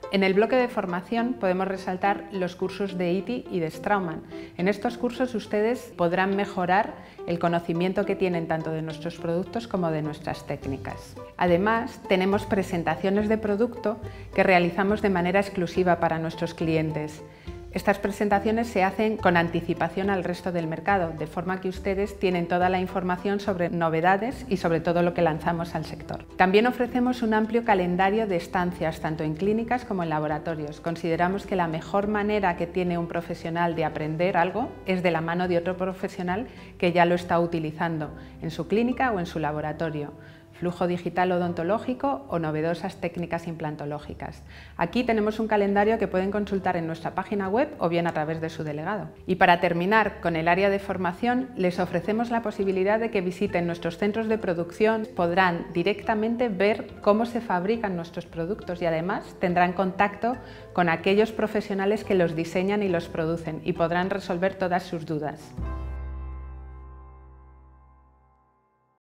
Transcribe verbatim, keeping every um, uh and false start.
En el bloque de formación podemos resaltar los cursos de I T I y de Straumann. En estos cursos ustedes podrán mejorar el conocimiento que tienen tanto de nuestros productos como de nuestras técnicas. Además, tenemos presentaciones de producto que realizamos de manera exclusiva para nuestros clientes. Estas presentaciones se hacen con anticipación al resto del mercado, de forma que ustedes tienen toda la información sobre novedades y sobre todo lo que lanzamos al sector. También ofrecemos un amplio calendario de estancias, tanto en clínicas como en laboratorios. Consideramos que la mejor manera que tiene un profesional de aprender algo es de la mano de otro profesional que ya lo está utilizando en su clínica o en su laboratorio. Flujo digital odontológico o novedosas técnicas implantológicas. Aquí tenemos un calendario que pueden consultar en nuestra página web o bien a través de su delegado. Y para terminar con el área de formación, les ofrecemos la posibilidad de que visiten nuestros centros de producción. Podrán directamente ver cómo se fabrican nuestros productos y además tendrán contacto con aquellos profesionales que los diseñan y los producen y podrán resolver todas sus dudas.